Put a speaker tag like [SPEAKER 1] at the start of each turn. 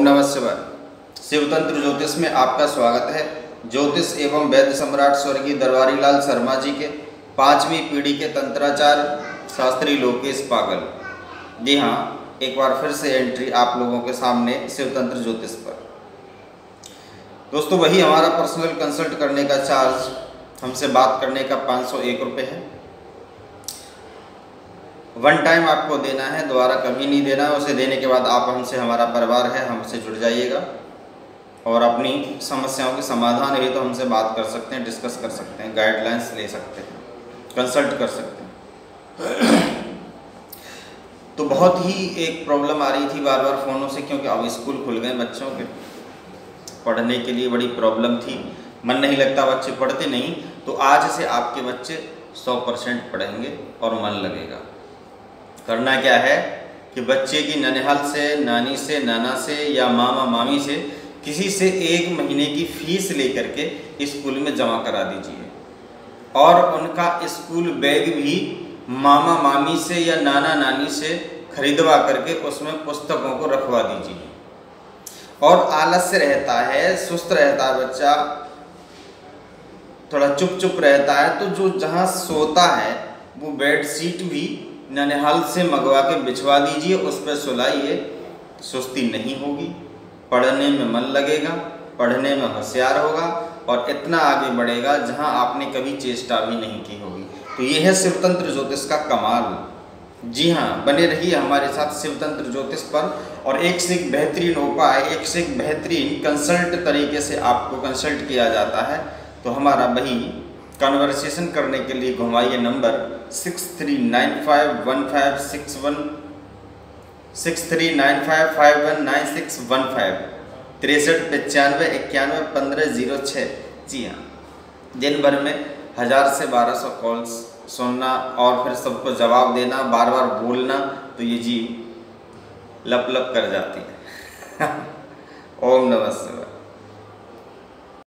[SPEAKER 1] नमः शिवाय। शिवतंत्र ज्योतिष में आपका स्वागत है। ज्योतिष एवं वैद्य सम्राट स्वर्गीय दरबारी लाल शर्मा जी के 5वीं पीढ़ी के तंत्राचार्य शास्त्री लोकेश पागल। जी हाँ, एक बार फिर से एंट्री आप लोगों के सामने शिवतंत्र ज्योतिष पर। दोस्तों, वही हमारा पर्सनल कंसल्ट करने का चार्ज, हमसे बात करने का 501 रुपये है। वन टाइम आपको देना है, दोबारा कभी नहीं देना है। उसे देने के बाद आप हमसे, हमारा परिवार है, हमसे जुड़ जाइएगा और अपनी समस्याओं के समाधान है तो हमसे बात कर सकते हैं, डिस्कस कर सकते हैं, गाइडलाइंस ले सकते हैं, कंसल्ट कर सकते हैं। तो बहुत ही एक प्रॉब्लम आ रही थी बार बार फ़ोनों से, क्योंकि अब स्कूल खुल गए, बच्चों के पढ़ने के लिए बड़ी प्रॉब्लम थी, मन नहीं लगता, बच्चे पढ़ते नहीं। तो आज से आपके बच्चे 100% पढ़ेंगे और मन लगेगा। करना क्या है कि बच्चे की ननिहाल से, नानी से, नाना से या मामा मामी से, किसी से 1 महीने की फ़ीस लेकर के स्कूल में जमा करा दीजिए और उनका स्कूल बैग भी मामा मामी से या नाना नानी से खरीदवा करके उसमें पुस्तकों को रखवा दीजिए। और आलस्य रहता है, सुस्त रहता है बच्चा, थोड़ा चुप चुप रहता है, तो जो जहाँ सोता है वो बेड शीट भी ननिहाल से मंगवा के बिछवा दीजिए, उस पर सुलाइए। सुस्ती नहीं होगी, पढ़ने में मन लगेगा, पढ़ने में होशियार होगा और इतना आगे बढ़ेगा जहां आपने कभी चेष्टा भी नहीं की होगी। तो ये है शिवतंत्र ज्योतिष का कमाल। जी हाँ, बने रहिए हमारे साथ शिवतंत्र ज्योतिष पर और एक से एक बेहतरीन उपाय, एक से एक बेहतरीन कंसल्ट तरीके से आपको कंसल्ट किया जाता है। तो हमारा वही कन्वर्सेशन करने के लिए घुमाइए नंबर 63951561 6395519615 6395911506। जी हाँ, दिन भर में 1000 से 1200 कॉल्स सुनना और फिर सबको जवाब देना, बार बार बोलना, तो ये जीव लप लप कर जाती है। ओम नमः शिवाय।